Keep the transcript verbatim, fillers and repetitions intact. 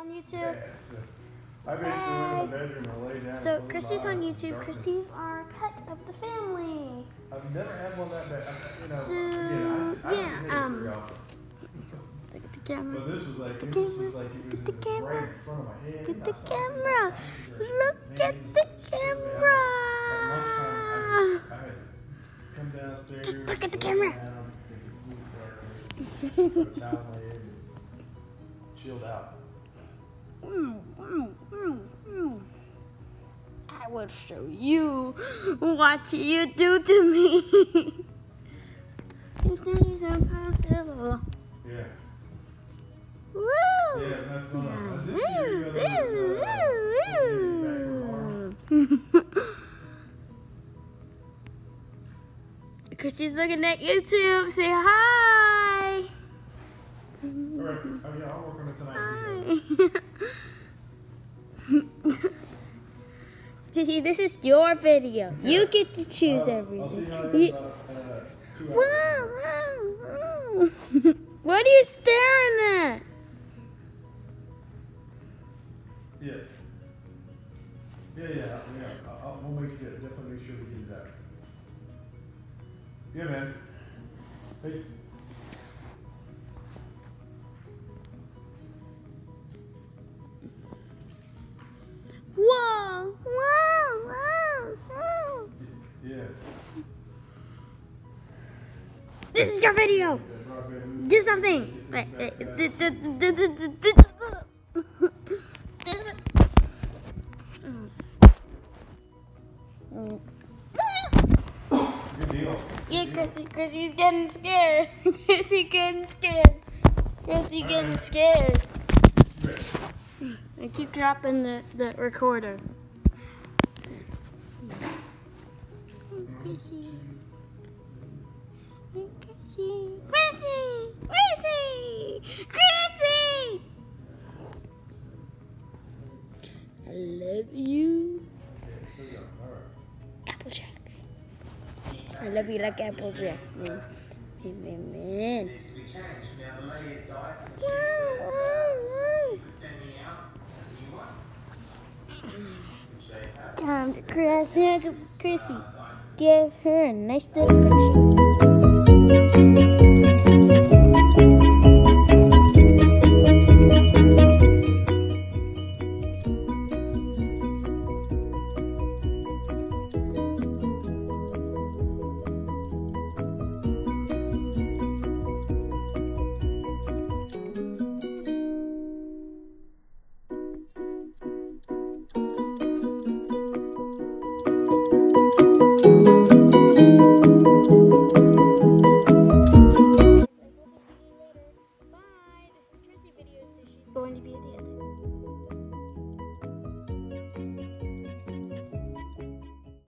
on YouTube. I basically went in the bedroom and lay down. So Chrissy's on YouTube. Chrissy's our pet of the family. I've never had one that bad. You know, So again, I, I yeah, um, look at the camera. So this was like, the it camera. was just like it was Look at the right camera. in front of my head. Look at the I saw it. camera. Look at the camera. At lunchtime, I, I had come downstairs. Just look at the camera. Chilled out. Mm, mm, mm, mm. I will show you what you do to me. It's not impossible. Yeah. Woo! Yeah, that's fun. I did Woo! see you go Woo! Woo! Chrissy's looking at YouTube. Say hi. All right. Oh, yeah, I'll work on it tonight. Hi. Jesse, this is your video. Yeah. You get to choose Uh, everything. I'll see you in You- about uh, two hours. Wow, wow, wow. What are you staring at? Yeah. Yeah, yeah, yeah. I'll, I'll, we'll make sure, definitely make sure we do that. Yeah, man. Hey. Whoa, whoa, whoa, whoa. Yeah. This is your video. Do something. Wait, wait, do- do- do- do- do- do- do- Good deal. Yeah, Chrissy, Chrissy's getting scared. Chrissy getting scared. Chrissy getting scared. I keep dropping the, the recorder. Chrissy. Chrissy. Chrissy. Chrissy. Chrissy. I love you. Applejack. I love you like Applejack, man. Man, man. Whoa, whoa, whoa. Time to crash near Chrissy. Give her a nice little picture.